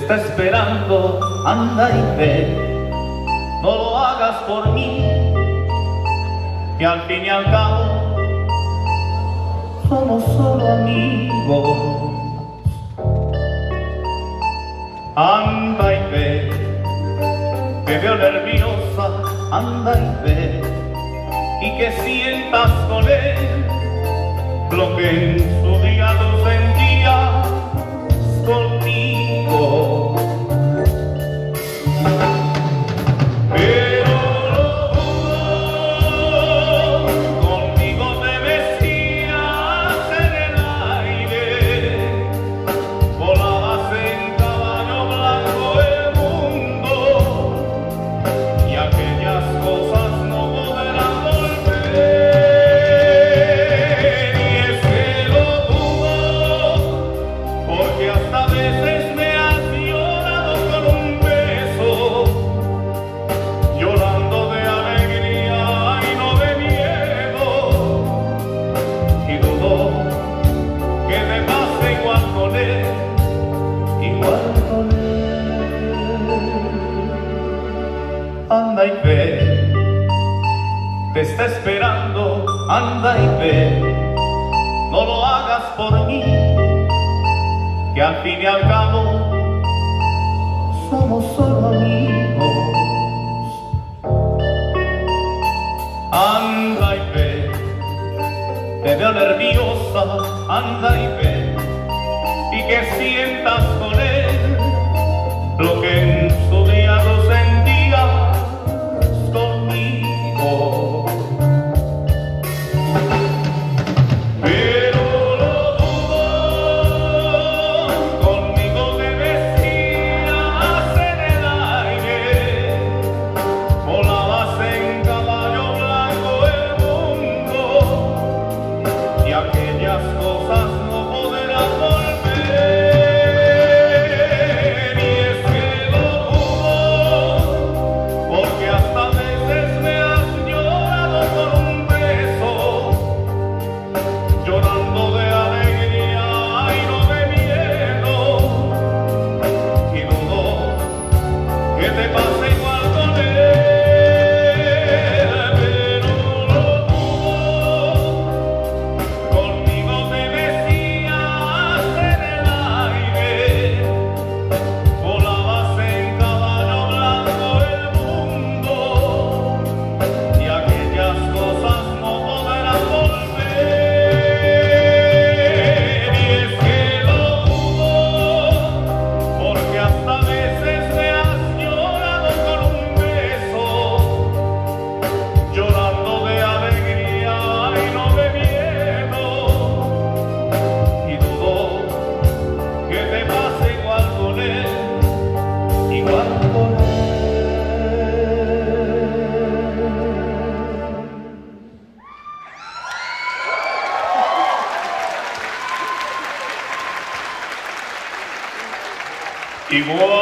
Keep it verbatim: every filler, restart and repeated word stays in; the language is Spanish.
está esperando, anda y ve, no lo hagas por mí, que al fin y al cabo somos solo amigos. Anda y ve, te veo nerviosa, anda y ve, y que sientas con él lo que en su día tú sentías conmigo. Pero conmigo te vestías en el aire, volabas en caballo blanco el mundo, y aquellas cosas no podrán volver. Y es que lo dudo, porque hasta veces me has llorado con un beso, llorando de alegría y no de miedo, y dudo que te pase igual con él, igual con él. Anda y ve, te está esperando, anda y ve, no lo hagas por mí, que al fin y al cabo somos solo amigos. Anda y ve, te veo nerviosa, anda y ve, y que sientas con él lo que en su día tú sentías conmigo. Igual